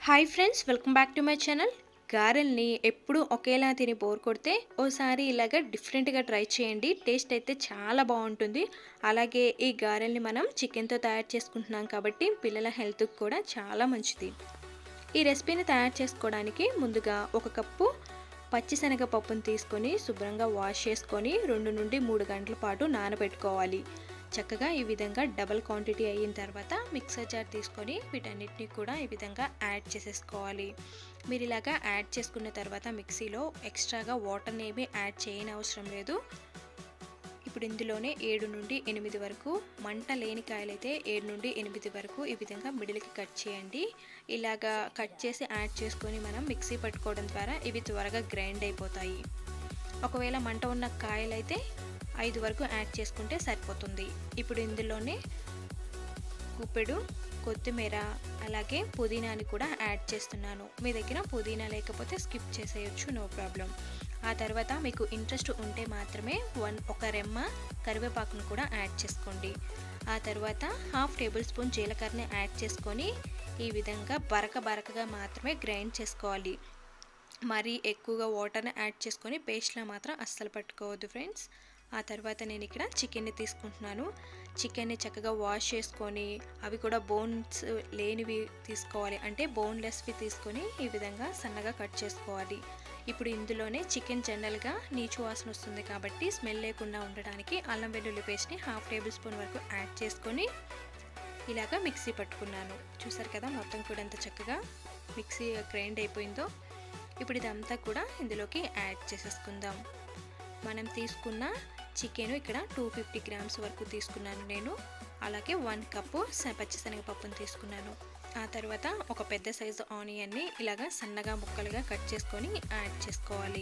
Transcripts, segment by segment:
Hi friends, welcome back to my channel. గారెల్ని ఎప్పుడు ఒకేలా తిని బోర్ కొడితే ఓసారి ఇలాగ డిఫరెంట్గా ట్రై చేయండి. టేస్ట్ అయితే చాలా బాగుంటుంది. అలాగే ఈ గారెల్ని మనం చికెన్తో తయారు చేసుకుంటున్నాం కాబట్టి పిల్లల హెల్త్కి కూడా చాలా మంచిది. ఈ రెసిపీని తయారు చేసుకోవడానికి ముందుగా 1 కప్పు పచ్చిశనగపప్పును తీసుకొని శుభ్రంగా వాష్ చేసుకొని 2 నుండి 3 గంటల పాటు నానబెట్టుకోవాలి. చక్కగా ఈ విధంగా డబల్ క్వాంటిటీ అయిన తర్వాత మిక్సర్ జార్ తీసుకొని వీటన్నిటిని కూడా ఈ విధంగా యాడ్ చేసేసుకోవాలి. మీరు ఇలాగా యాడ్ చేసుకున్న తర్వాత మిక్సీలో ఎక్స్ట్రాగా వాటర్ని ఏమీ యాడ్ చేయనవసరం లేదు. ఇప్పుడు ఇందులోనే 7 నుండి 8 వరకు మంట లేని కాయలైతే 7 నుండి 8 వరకు ఈ విధంగా మిడిల్కి కట్ చేయండి. ఇలాగా కట్ చేసి యాడ్ చేసుకొని మనం మిక్సీ పట్టుకోవడం ద్వారా ఇవి త్వరగా గ్రైండ్ అయిపోతాయి. ఒకవేళ మంట ఉన్న కాయలైతే 5 వరకు యాడ్ చేసుకుంటే సరిపోతుంది. ఇప్పుడు ఇందులోనే గుప్పెడు కొత్తిమీర అలాగే పుదీనాని కూడా యాడ్ చేస్తున్నాను. మీ దగ్గర పుదీనా లేకపోతే స్కిప్ చేసేయచ్చు, నో ప్రాబ్లం. ఆ తర్వాత మీకు ఇంట్రెస్ట్ ఉంటే మాత్రమే ఒక రెమ్మ కరివేపాకును కూడా యాడ్ చేసుకోండి. ఆ తర్వాత 1/2 టేబుల్ స్పూన్ జీలకర్రని యాడ్ చేసుకొని ఈ విధంగా బరకగా మాత్రమే గ్రైండ్ చేసుకోవాలి. మరీ ఎక్కువగా వాటర్ని యాడ్ చేసుకొని పేస్ట్లా మాత్రం అస్సలు పట్టుకోవద్దు ఫ్రెండ్స్. ఆ తర్వాత నేను ఇక్కడ చికెన్ని తీసుకుంటున్నాను. చికెన్ని చక్కగా వాష్ చేసుకొని అవి కూడా బోన్స్ లేనివి తీసుకోవాలి, అంటే బోన్లెస్వి తీసుకొని ఈ విధంగా సన్నగా కట్ చేసుకోవాలి. ఇప్పుడు ఇందులోనే చికెన్ జనరల్గా నీచు వాసన వస్తుంది కాబట్టి స్మెల్ లేకుండా ఉండడానికి అల్లం వెల్లుల్లి పేస్ట్ని 1/2 టేబుల్ స్పూన్ వరకు యాడ్ చేసుకొని ఇలాగా మిక్సీ పట్టుకున్నాను. చూసారు కదా మొత్తం కూడా ఎంత చక్కగా మిక్సీ గ్రైండ్ అయిపోయిందో. ఇప్పుడు ఇదంతా కూడా ఇందులోకి యాడ్ చేసేసుకుందాం. మనం తీసుకున్న చికెన్ ఇక్కడ 250 గ్రామ్స్ వరకు తీసుకున్నాను నేను. అలాగే 1 కప్పు పచ్చిశనగపప్పును తీసుకున్నాను. ఆ తర్వాత ఒక పెద్ద సైజు ఆనియన్ని ఇలాగా సన్నగా ముక్కలుగా కట్ చేసుకొని యాడ్ చేసుకోవాలి.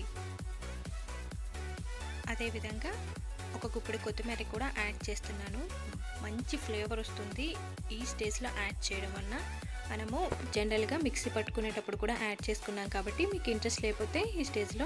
అదేవిధంగా ఒక గుప్పెడు కొత్తిమీర కూడా యాడ్ చేస్తున్నాను. మంచి ఫ్లేవర్ వస్తుంది ఈ స్టేజ్లో యాడ్ చేయడం వలన. మనము జనరల్గా మిక్సీ పట్టుకునేటప్పుడు కూడా యాడ్ చేసుకున్నాం కాబట్టి మీకు ఇంట్రెస్ట్ లేకపోతే ఈ స్టేజ్లో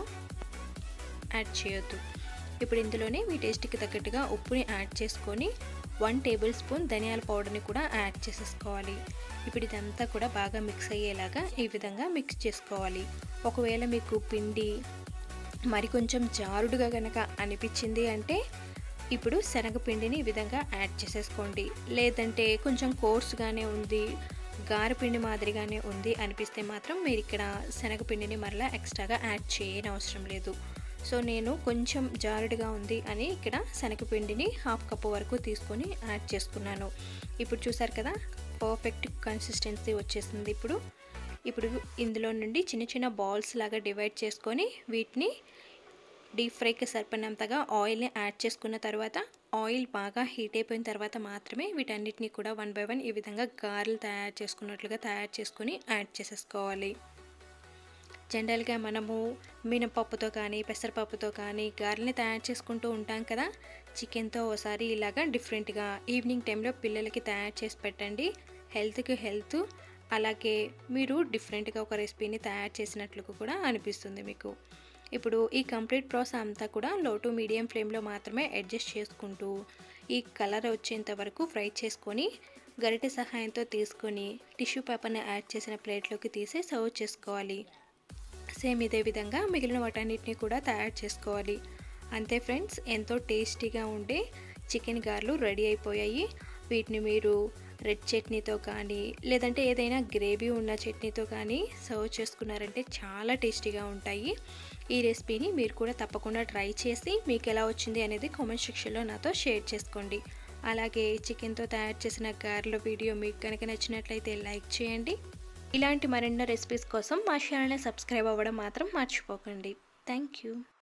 యాడ్ చేయొద్దు. ఇప్పుడు ఇందులోనే మీ టేస్ట్కి తగ్గట్టుగా ఉప్పుని యాడ్ చేసుకొని 1 టేబుల్ స్పూన్ ధనియాల పౌడర్ని కూడా యాడ్ చేసేసుకోవాలి. ఇప్పుడు ఇదంతా కూడా బాగా మిక్స్ అయ్యేలాగా ఈ విధంగా మిక్స్ చేసుకోవాలి. ఒకవేళ మీకు పిండి మరి కొంచెం జారుడుగా కనుక అనిపించింది అంటే ఇప్పుడు శనగపిండిని ఈ విధంగా యాడ్ చేసేసుకోండి. లేదంటే కొంచెం కోర్సుగానే ఉంది, గారెపిండి మాదిరిగానే ఉంది అనిపిస్తే మాత్రం మీరు ఇక్కడ శనగపిండిని మరలా ఎక్స్ట్రాగా యాడ్ చేయనవసరం లేదు. సో నేను కొంచెం జారుడుగా ఉంది అని ఇక్కడ శనగపిండిని 1/2 కప్పు వరకు తీసుకొని యాడ్ చేసుకున్నాను. ఇప్పుడు చూసారు కదా పర్ఫెక్ట్ కన్సిస్టెన్సీ వచ్చేసింది. ఇప్పుడు ఇందులో నుండి చిన్న బాల్స్ లాగా డివైడ్ చేసుకొని వీటిని డీప్ ఫ్రైకి సరిపడినంతగా ఆయిల్ని యాడ్ చేసుకున్న తర్వాత ఆయిల్ బాగా హీట్ అయిపోయిన తర్వాత మాత్రమే వీటన్నిటిని కూడా 1 బై 1 ఈ విధంగా గారెలు తయారు చేసుకున్నట్లుగా తయారు చేసుకొని యాడ్ చేసేసుకోవాలి. జనరల్గా మనము మినపప్పుతో కానీ పెసరపప్పుతో కానీ గారెల్ని తయారు చేసుకుంటూ ఉంటాం కదా. చికెన్తో ఒకసారి ఇలాగా డిఫరెంట్గా ఈవినింగ్ టైంలో పిల్లలకి తయారు చేసి పెట్టండి. హెల్త్కి హెల్త్, అలాగే మీరు డిఫరెంట్గా ఒక రెసిపీని తయారు చేసినట్లు కూడా అనిపిస్తుంది మీకు. ఇప్పుడు ఈ కంప్లీట్ ప్రాసెస్ అంతా కూడా లో టు మీడియం ఫ్లేమ్లో మాత్రమే అడ్జస్ట్ చేసుకుంటూ ఈ కలర్ వచ్చేంత వరకు ఫ్రై చేసుకొని గరిటె సహాయంతో తీసుకొని టిష్యూ పేపర్ని యాడ్ చేసిన ప్లేట్లోకి తీసి సర్వ్ చేసుకోవాలి. సేమ్ ఇదే విధంగా మిగిలిన వాటన్నిటిని కూడా తయారు చేసుకోవాలి. అంతే ఫ్రెండ్స్, ఎంతో టేస్టీగా ఉండే చికెన్ గారెలు రెడీ అయిపోయాయి. వీటిని మీరు రెడ్ చట్నీతో కానీ లేదంటే ఏదైనా గ్రేవీ ఉన్న చట్నీతో కానీ సర్వ్ చేసుకున్నారంటే చాలా టేస్టీగా ఉంటాయి. ఈ రెసిపీని మీరు కూడా తప్పకుండా ట్రై చేసి మీకు ఎలా వచ్చింది అనేది కామెంట్ సెక్షన్లో నాతో షేర్ చేసుకోండి. అలాగే చికెన్తో తయారు చేసిన గారెల వీడియో మీకు కనుక నచ్చినట్లయితే లైక్ చేయండి. ఇలాంటి మరెన్నో రెసిపీస్ కోసం మా ఛానల్ని సబ్స్క్రైబ్ అవ్వడం మాత్రం మర్చిపోకండి. Thank you.